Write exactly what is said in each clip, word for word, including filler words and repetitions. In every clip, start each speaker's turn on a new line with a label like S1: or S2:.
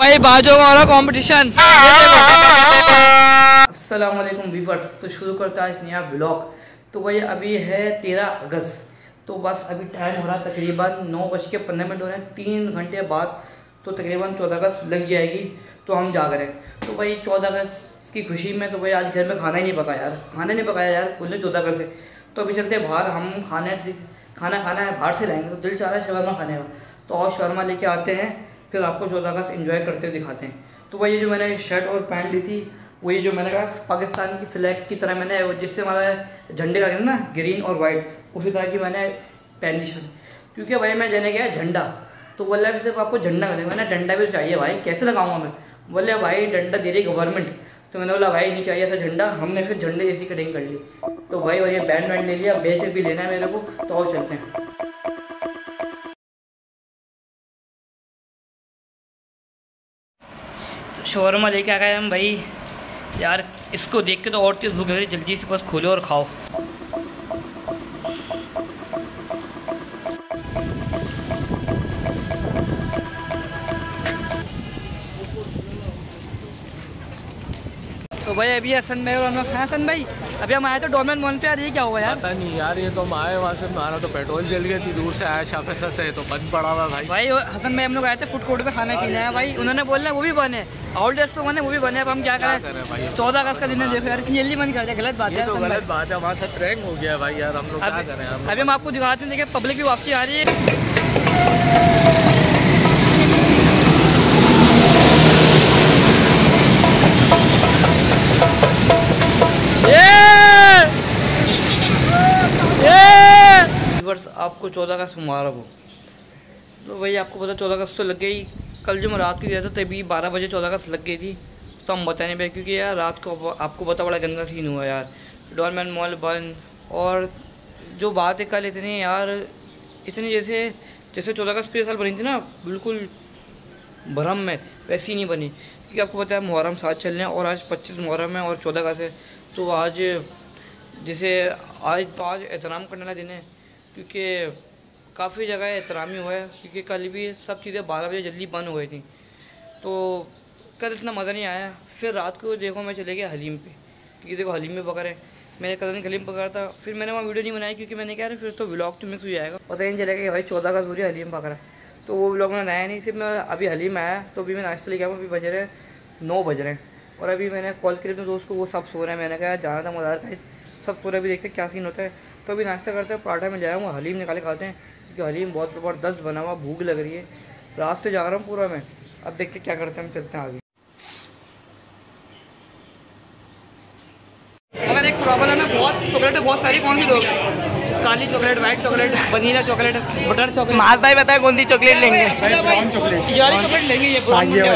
S1: भाई बाजू का और कंपटीशन। अस्सलाम वालेकुम व्यूअर्स, तो शुरू करता है आज नया ब्लॉग। तो भाई अभी है तेरह अगस्त, तो बस अभी टाइम हो रहा है तकरीबन नौ बज के पंद्रह मिनट हो रहे हैं। तीन घंटे बाद तो तकरीबन चौदह अगस्त लग जाएगी, तो हम जा करें। तो भाई चौदह अगस्त की खुशी में तो भाई आज घर में खाना ही नहीं पकाया यार, खाना नहीं पकाया यार बोले चौदह अगस्त से। तो अभी चलते बाहर, हम खाने खाना खाना है बाहर से लाएंगे, तो दिल चाह रहा है शवरमा खाने का। तो और शवरमा लेके आते हैं, फिर आपको चौदह अगस्त एंजॉय करते हुए दिखाते हैं। तो भाई ये जो मैंने शर्ट और पैंट ली थी, वही जो मैंने कहा पाकिस्तान की फ्लैग की तरह मैंने, जिससे हमारा झंडे का ना ग्रीन और वाइट, उसी तरह की मैंने पहन ली शर्ट। क्योंकि भाई मैं देने गया झंडा, तो बोला भी सिर्फ आपको झंडा मिलेगा। मैंने डंडा भी चाहिए भाई, कैसे लगाऊंगा मैं। बोले भाई डंडा दे रही गवर्नमेंट, तो मैंने बोला भाई नहीं चाहिए ऐसा झंडा। हमने फिर झंडे जैसी कटिंग कर ली। तो भाई और ये बैंड वैंड ले लिया, बेच भी लेना है मेरे को, तो और चलते हैं। शवरमा लेके आ गए हम भाई यार, इसको देख के तो और तेज भूख लग रही, जल्दी से बस खोलो और खाओ। तो भाई अभी हसन भाई और हम हसन भाई अभी हम आए तो डोमेन मॉल पे। यार ये क्या हुआ यार?
S2: पता नहीं यार, ये तो हम आए वहाँ से, हमारा तो पेट्रोल जल गई थी, दूर से आया शाफेसर से, तो बंद पड़ा हुआ भाई।
S1: भाई हसन भाई हम लोग आए थे फूड कोर्ट पे खाना पीना है भाई, उन्होंने बोलना वो भी बने, आउटलेट्स तो बने वो भी बने। अब हम क्या करें भाई, चौदह अगस्त का दिन है, देखो यार इतनी जल्दी बंद कर दिया, गलत बात है।
S2: तो गलत बात है, हमारे साथ प्रैंक हो गया भाई यार, हम लोग क्या करें।
S1: अभी हम आपको दिखाते हैं, देखिए पब्लिक भी वापसी आ रही है। आपको चौदह अगस्त मुबारक हो। तो भाई आपको पता चौदह अगस्त तो लग गई, कल जो मैं रात को गया था तभी बारह बजे चौदह अगस्त लग गई थी। तो हम बता नहीं पाए, क्योंकि यार रात को आपको पता बड़ा गंदा सीन हुआ यार, डोरमैन मॉल बंद। और जो बात है कल इतनी यार, इतनी जैसे जैसे चौदह अगस्त पिछले साल बनी थी ना बिल्कुल भरम में, वैसी नहीं बनी। क्योंकि आपको पता है मुहर्रम साथ चल रहे हैं, और आज पच्चीस मुहर्रम है और चौदह अगस्त है। तो आज जैसे आज तो आज एहतराम करने वाला दिन है, क्योंकि काफ़ी जगह एहतरामी हुआ है। क्योंकि कल भी सब चीज़ें बारह बजे जल्दी बंद हो गई थी, तो कल इतना मज़ा नहीं आया। फिर रात को देखो मैं चले गया हलीम पे, क्योंकि देखो हलीम में पकड़े मेरे कज़न हलीम पकड़ा था। फिर मैंने वहाँ वीडियो नहीं बनाई, क्योंकि मैंने कहा फिर तो व्लॉग तो मिक्स हो जाएगा, पता ही नहीं चलेगा कि भाई चौदह का सूर्य हलीम पकड़ा, तो वो व्लॉग मैंने बनाया नहीं। फिर मैं अभी हलीम आया, तो अभी मैं नाश्ता लेके आया, अभी बज रहे नौ बज रहे हैं। और अभी मैंने कॉल किया अपने दोस्त को, वो सब सो रहे हैं। मैंने कहा जाना था मज़ार का, सब सो रहे, अभी देखते क्या सीन होता है। तो अभी नाश्ता करते हैं, पराठा में जाए, वो हलीम निकाले खाते हैं, क्योंकि हलीम बहुत ज़बरदस्त बना हुआ, भूख लग रही है, रात से जा रहा हूँ पूरा मैं। अब देखते क्या करते हैं, हम चलते हैं आगे। अगर एक प्रॉब्लम है, बहुत चॉकलेट है, बहुत सारी, कौन सी लोग, काली chocolate, white chocolate, vanilla chocolate, butter chocolate. माल भाई बताए कौन सी चॉकलेट लेंगे? ब्राउन चॉकलेट, ये वाली चॉकलेट लेंगे, ये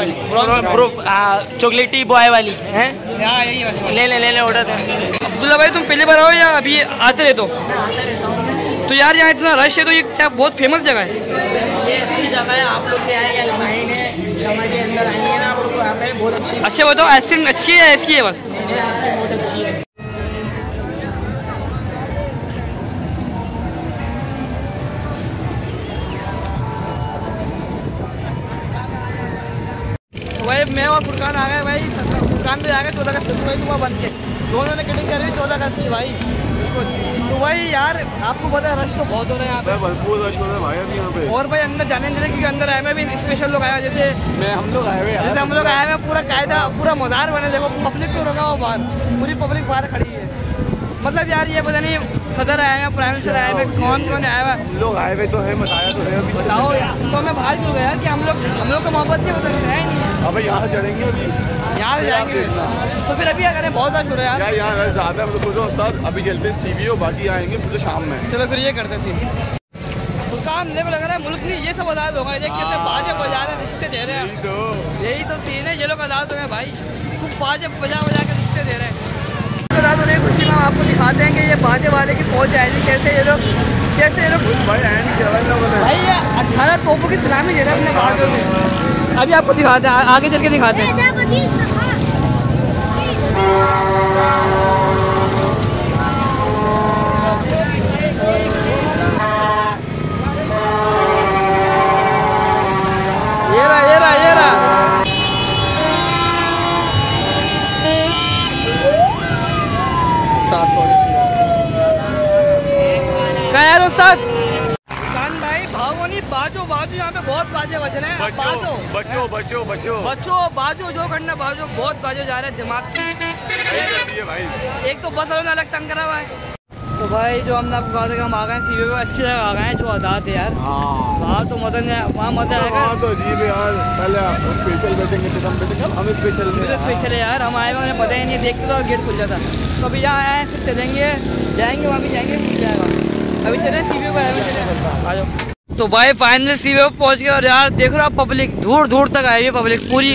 S1: चॉकलेटी बॉय वाली है, ले ले ले ले ऑर्डर दे। अब्दुल्ला भाई तुम पहले बार आओ या अभी आते रहे? तो तो यार यहाँ इतना रश है, तो ये क्या बहुत फेमस जगह है?
S3: ये अच्छी जगह है, आप लोग के आएंगे अलमाइन है, समय के अंदर आएंगे ना, आप लोग को यहाँ पे बहुत अच्छी।
S1: अच्छा बताओ आइसक्रीम अच्छी है ऐसी है? बस
S3: आइसक्रीम बहुत अच्छी है।
S1: भाई मैं और फुरकान आ गए भाई, फुरकान भी आ गए चौदह अगस्त भाई, तुम्हारा बन के दोनों ने कटिंग कर रही चौदह अगस्त की भाई। तो भाई यार आपको पता है रश तो बहुत हो रहा है यहाँ पे,
S2: भरपूर रश हो रहा है भाई अभी यहाँ पे।
S1: और भाई अंदर जाने नहीं दे, क्योंकि अंदर आए में भी स्पेशल लोग आए, जैसे
S2: मैं हम लोग आए हुए हैं,
S1: जैसे हम लोग आए हैं पूरा कायदा, पूरा मज़ार बने। देखो पब्लिक को रोका हो बाहर, पूरी पब्लिक बाहर खड़ी है। मतलब यार ये पता नहीं सदर आए हैं, प्राइम मिनिस्टर आए हुए, कौन कौन आया हुआ है।
S2: लोग आए हुए तो है, बताया तो है अभी।
S1: बताओ यार, तो हमें बाहर क्यों गया कि हम लोग हम लोग का मोहब्बत नहीं होता है नहीं है।
S2: अब यहाँ चढ़ेंगे, अभी
S1: यहाँ जाएंगे, तो फिर अभी अगर बहुत ज़्यादा शुरू है
S2: यार, यहाँ अगर ज़्यादा है तो सोचो उस्ताद अभी चलते हैं सीबीओ, बाकी आएंगे फिर तो शाम में।
S1: चलो फिर ये करते हैं सीन। तो काम देखो लग रहा है मुल्क नहीं, ये सब आज़ाद होगा, ये कैसे बाजे बजा रहे हैं, रिश्ते दे रहे हैं, तो यही तो सीन है। ये लोग आज़ाद हो गए भाई, खूब बाजे बजा बजा के रिश्ते दे रहे हैं। आज़ाद होने की खुशी में हम आपको दिखाते हैं कि ये बाजे वाले की फौज आएगी, कैसे ये लोग कैसे ये लोग भाई ये अट्ठारह तोपों की सलामी दे रहे हैं अपने बाजों में। अभी आपको दिखाते हैं, आगे चल के दिखाते हैं। ये रहा ये रहा ये रहा
S2: बचो बचो
S1: बच्चों बाजो, जो करना बाजो, बहुत बाजो जा रहे हैं दिमाग की।
S2: भाई
S1: एक तो बस वालों ने अलग तंग करा हुआ है। तो भाई जो हमने आपको कहा था कि हम आ गए सीवे पे, अच्छी जगह आ गए हैं, जो आदात है यार। वहाँ तो मजा नहीं, वहाँ मजा आएगा।
S2: तो अजीब है यार, पहले स्पेशल बैठेंगे तो हम बैठेंगे, हमें स्पेशल
S1: तो स्पेशल है यार, हम आए हुए हमें पता ही नहीं, देखते तो गेट खुल जाता। तो अभी यहाँ आए फिर चलेंगे, जाएंगे वहाँ भी जाएंगे, खुल जाएगा। अभी चले सीवे पर, अभी चले आ जाओ। तो भाई फाइनली सीवे पर पहुँच गए और यार देख रहे हो आप पब्लिक दूर दूर तक आई है, पब्लिक पूरी।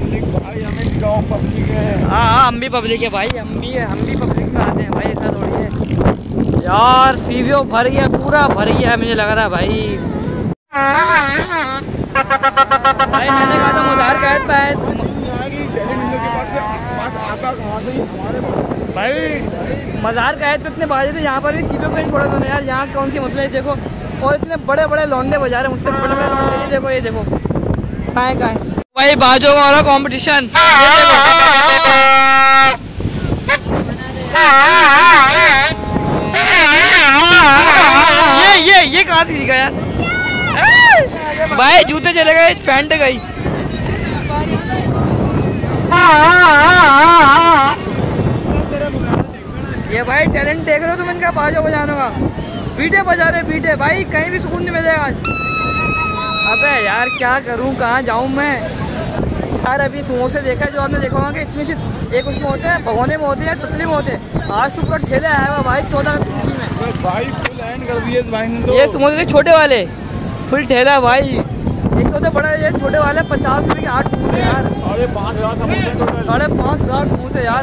S1: हाँ हाँ हम भी पब्लिक है भाई, हम भी हम भी पब्लिक में आते हैं भाई, ऐसा थोड़ी है यार। सीवीओ भर गया, पूरा भर गया मुझे लग रहा है भाई। भाई मैंने कहा था मज़ार कैद पे आए भाई, मज़ार कैद पे इतने बाजे थे, यहाँ पर भी सीवीओ पे नहीं छोड़ा था यार। यहाँ कौन सी मसले है देखो, और इतने बड़े बड़े लौंडे बजा रहे मुझसे बड़े बड़े लौंडे। ये देखो ये देखो कहाँ कहाँ भाई बाजो का वाला कॉम्पिटिशन। ये ये ये कहाँ से सीखा यार भाई, जूते चले गए, पैंट गई। ये भाई टैलेंट देख रहे हो तुम इनका, बाजो बजाने का, बीटे बजा रहे बीटे भाई, कहीं भी सुकून नहीं मिलेगा आज। अबे यार क्या करूं, कहाँ जाऊं मैं यार। अभी समोसे देखा जो आपने देखा होगा कि इतनी सी एक उसमें होते हैं, भगोने में होते हैं, तस्लीम होते हैं। आज तो पूरा ठेले आया हुआ भाई, चौदह खुशी में
S2: भाई फुल एंड कर दिए इस भाई ने तो।
S1: ये समोसे थे छोटे वाले, फुल ठेला भाई। एक तो बड़ा, ये छोटे वाले पचास रुपए के आठ समोसे यार, साढ़े पाँच हजार समोसे, साढ़े पाँच हजार समोसे यार।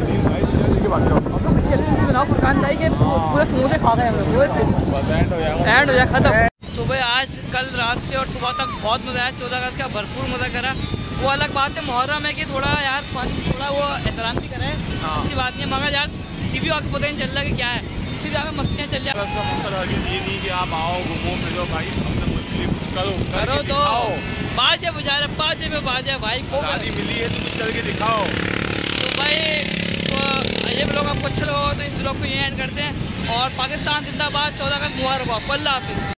S1: बनाओ फुरकान भाई के पूरे समोसे खा गए हम लोग, एंड हो जाए खत्म। तो भाई आज कल रात से और सुबह तक बहुत मज़ा आया, चौदह अगस्त का भरपूर मज़ा करा। वो अलग बात है मुहर्रम है कि थोड़ा यार थोड़ा वो एहतराम भी करे, अच्छी बात नहीं है, मगर यार टीवी आपको पता नहीं चल रहा कि क्या है, सिर्फ यहाँ पे मस्तियाँ चल रही।
S2: ये नहीं कि आप आओ घूमो फिरो भाई, अपने मुस्लिम करो
S1: करो तो बाजे बजा रहे, बाजे में बाजे भाई को
S2: मिली है तो कुछ करके दिखाओ।
S1: तो भाई तो ये ब्लॉग आपको अच्छा लगा तो इस ब्लॉग को ये एंड करते हैं। और पाकिस्तान जिंदाबाद, चौदह अगस्त मुबारक हो, अल्लाह हाफिज़।